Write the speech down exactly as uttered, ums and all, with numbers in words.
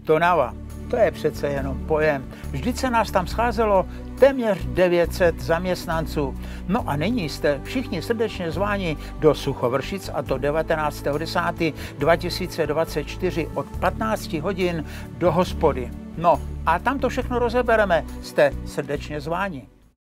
Tonava, to je přece jenom pojem. Vždyť se nás tam scházelo téměř devět set zaměstnanců. No a nyní jste všichni srdečně zváni do Suchovršic, a to devatenáctého desátého dva tisíce dvacet čtyři od patnácti hodin do hospody. No a tam to všechno rozebereme. Jste srdečně zváni.